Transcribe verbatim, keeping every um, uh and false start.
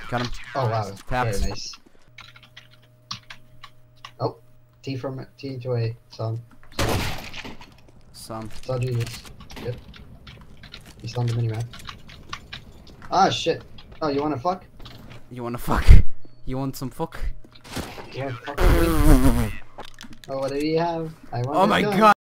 Got him. Oh wow, Tapped. very nice. Oh, T from T to A. Some. Some. Saw Jesus. Yep. He's on the minimap. Ah shit. Oh, you wanna fuck? You wanna fuck? You want some fuck? You wanna fuck with me? Oh, what do you have? I want Oh a my gun. god!